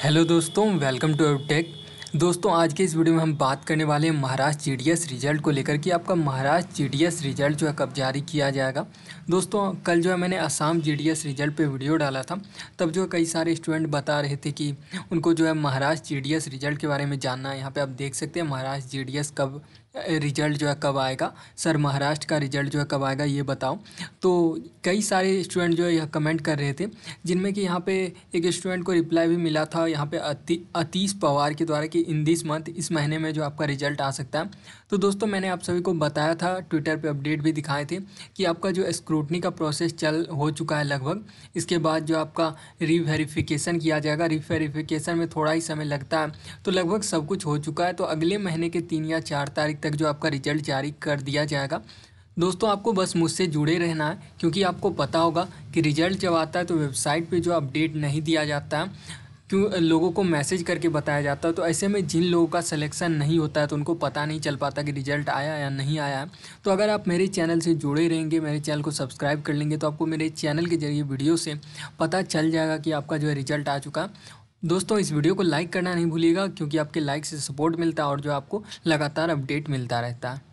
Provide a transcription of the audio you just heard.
Hello दोस्तों, welcome to take. दोस्तों, आज के इस वीडियो में हम बात करने वाले हैं महाराष्ट्र जीडीएस रिजल्ट को लेकर कि आपका महाराष्ट्र जीडीएस रिजल्ट जो है कब जारी किया जाएगा। दोस्तों, कल जो है मैंने असम जीडीएस रिजल्ट पे वीडियो डाला था। तब जो कई सारे स्टूडेंट बता रहे थे कि उनको जो है महाराष्ट्र जीडीएस रिजल्ट के बारे में जानना है। यहाँ पे आप देख सकते हैं महाराष्ट्र जीडीएस कब रिजल्ट जो है कब आएगा। सर, महाराष्ट्र का रिजल्ट जो है कब आएगा ये बताओ। तो कई सारे स्टूडेंट जो है यह कमेंट कर रहे थे, जिनमें कि यहाँ पे एक स्टूडेंट को रिप्लाई भी मिला था यहाँ पे अतीश पवार के द्वारा कि इन दिस मंथ, इस महीने में जो आपका रिजल्ट आ सकता है। तो दोस्तों, मैंने आप सभी को बताया था, ट्विटर पे अपडेट भी दिखाए थे कि आपका जो स्क्रूटनी का प्रोसेस हो चुका है लगभग। इसके बाद जो आपका रीवेरिफिकेशन किया जाएगा। रीवेरिफिकेशन में थोड़ा ही समय लगता है, तो लगभग सब कुछ हो चुका है। तो अगले महीने के 3 या 4 तारीख तक जो आपका रिजल्ट जारी कर दिया जाएगा। दोस्तों, आपको बस मुझसे जुड़े रहना है, क्योंकि आपको पता होगा कि रिजल्ट जब आता है तो वेबसाइट पे जो अपडेट नहीं दिया जाता है, क्यों लोगों को मैसेज करके बताया जाता है। तो ऐसे में जिन लोगों का सिलेक्शन नहीं होता है तो उनको पता नहीं चल पाता कि रिजल्ट आया या नहीं आया है। तो अगर आप मेरे चैनल से जुड़े रहेंगे, मेरे चैनल को सब्सक्राइब कर लेंगे, तो आपको मेरे चैनल के जरिए वीडियो से पता चल जाएगा कि आपका जो है रिजल्ट आ चुका है। दोस्तों, इस वीडियो को लाइक करना नहीं भूलिएगा, क्योंकि आपके लाइक से सपोर्ट मिलता है और जो आपको लगातार अपडेट मिलता रहता है।